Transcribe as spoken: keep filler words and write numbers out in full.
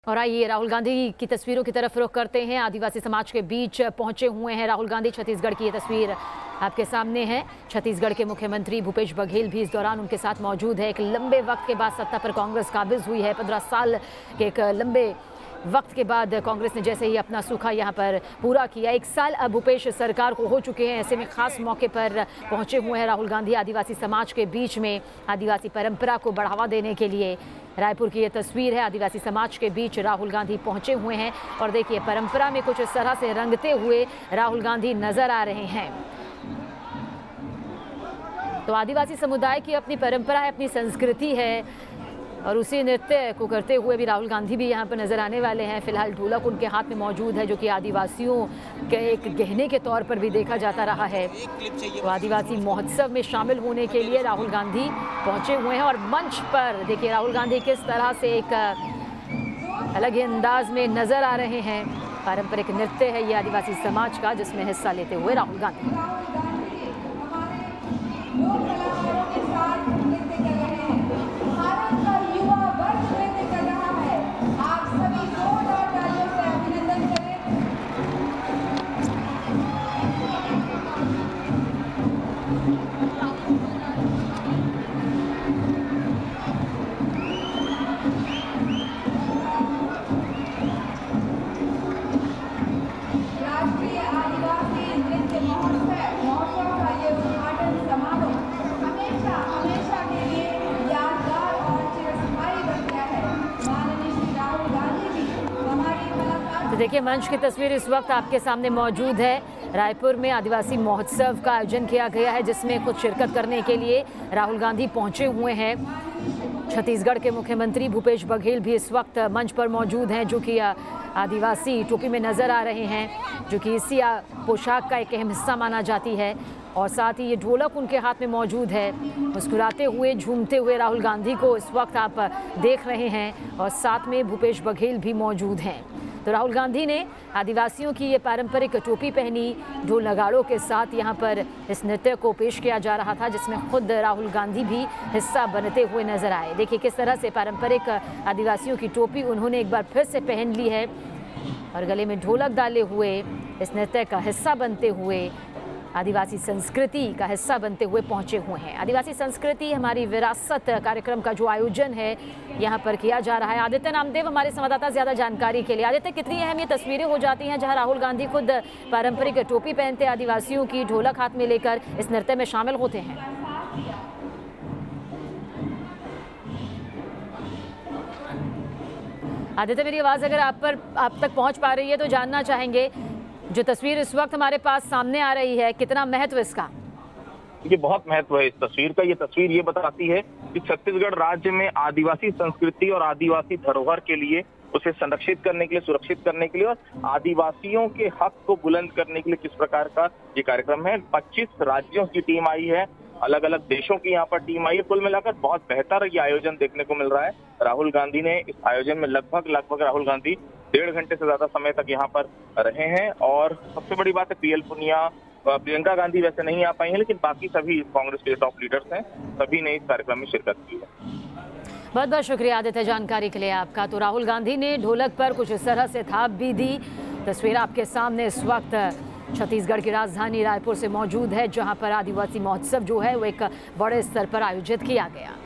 और आइए राहुल गांधी की तस्वीरों की तरफ रुख करते हैं। आदिवासी समाज के बीच पहुंचे हुए हैं राहुल गांधी। छत्तीसगढ़ की ये तस्वीर आपके सामने है। छत्तीसगढ़ के मुख्यमंत्री भूपेश बघेल भी इस दौरान उनके साथ मौजूद है। एक लंबे वक्त के बाद सत्ता पर कांग्रेस काबिज हुई है। पंद्रह साल के एक लंबे वक्त के बाद कांग्रेस ने जैसे ही अपना सूखा यहाँ पर पूरा किया। एक साल अब भूपेश सरकार को हो चुके हैं। ऐसे में खास मौके पर पहुंचे हुए हैं राहुल गांधी। आदिवासी समाज के बीच में आदिवासी परंपरा को बढ़ावा देने के लिए रायपुर की ये तस्वीर है। आदिवासी समाज के बीच राहुल गांधी पहुंचे हुए हैं और देखिए परंपरा में कुछ इस तरह से रंगते हुए राहुल गांधी नजर आ रहे हैं। तो आदिवासी समुदाय की अपनी परंपरा है, अपनी संस्कृति है और उसी नृत्य को करते हुए भी राहुल गांधी भी यहाँ पर नजर आने वाले हैं। फिलहाल ढोलक उनके हाथ में मौजूद है जो कि आदिवासियों के एक गहने के तौर पर भी देखा जाता रहा है। तो आदिवासी महोत्सव में शामिल होने के लिए राहुल गांधी पहुंचे हुए हैं और मंच पर देखिए राहुल गांधी किस तरह से एक अलग ही अंदाज में नजर आ रहे हैं। पारंपरिक नृत्य है ये आदिवासी समाज का जिसमें हिस्सा लेते हुए राहुल गांधी। तो देखिए मंच की तस्वीर इस वक्त आपके सामने मौजूद है। रायपुर में आदिवासी महोत्सव का आयोजन किया गया है जिसमें कुछ शिरकत करने के लिए राहुल गांधी पहुंचे हुए हैं। छत्तीसगढ़ के मुख्यमंत्री भूपेश बघेल भी इस वक्त मंच पर मौजूद हैं जो कि आदिवासी टोपी में नजर आ रहे हैं, जो कि इसी पोशाक का एक अहम हिस्सा माना जाती है। और साथ ही ये ढोलक उनके हाथ में मौजूद है। मुस्कुराते हुए झूमते हुए राहुल गांधी को इस वक्त आप देख रहे हैं और साथ में भूपेश बघेल भी मौजूद हैं। तो राहुल गांधी ने आदिवासियों की ये पारंपरिक टोपी पहनी, ढोल नगाड़ों के साथ यहाँ पर इस नृत्य को पेश किया जा रहा था जिसमें खुद राहुल गांधी भी हिस्सा बनते हुए नजर आए। देखिए किस तरह से पारंपरिक आदिवासियों की टोपी उन्होंने एक बार फिर से पहन ली है और गले में ढोलक डाले हुए इस नृत्य का हिस्सा बनते हुए, आदिवासी संस्कृति का हिस्सा बनते हुए पहुंचे हुए हैं। आदिवासी संस्कृति हमारी विरासत कार्यक्रम का जो आयोजन है यहाँ पर किया जा रहा है। आदित्य नामदेव हमारे संवाददाता ज्यादा जानकारी के लिए। आदित्य, कितनी अहम ये तस्वीरें हो जाती हैं जहां राहुल गांधी खुद पारंपरिक टोपी पहनते आदिवासियों की ढोलक हाथ में लेकर इस नृत्य में शामिल होते हैं। आदित्य, मेरी आवाज अगर आप पर आप तक पहुंच पा रही है तो जानना चाहेंगे जो तस्वीर इस वक्त हमारे पास सामने आ रही है, कितना महत्व इसका? ये बहुत महत्व है इस तस्वीर का। ये तस्वीर ये बताती है कि छत्तीसगढ़ राज्य में आदिवासी संस्कृति और आदिवासी धरोहर के लिए, उसे संरक्षित करने के लिए, सुरक्षित करने के लिए और आदिवासियों के हक को बुलंद करने के लिए किस प्रकार का ये कार्यक्रम है। पच्चीस राज्यों की टीम आई है, अलग अलग देशों की यहाँ पर टीम आई है। कुल मिलाकर बहुत बेहतर ये आयोजन देखने को मिल रहा है। राहुल गांधी ने इस आयोजन में लगभग लगभग राहुल गांधी डेढ़ घंटे से ज्यादा समय तक यहाँ पर रहे हैं। और सबसे बड़ी बात है पीएल पुनिया, प्रियंका गांधी वैसे नहीं आ पाई हैं, लेकिन बाकी सभी कांग्रेस के टॉप लीडर्स हैं, सभी ने इस कार्यक्रम में शिरकत की है। बहुत बहुत शुक्रिया आदित्य जानकारी के लिए आपका। तो राहुल गांधी ने ढोलक पर कुछ इस तरह से थाप भी दी। तस्वीर आपके सामने इस वक्त छत्तीसगढ़ की राजधानी रायपुर से मौजूद है जहां पर आदिवासी महोत्सव जो है वो एक बड़े स्तर पर आयोजित किया गया।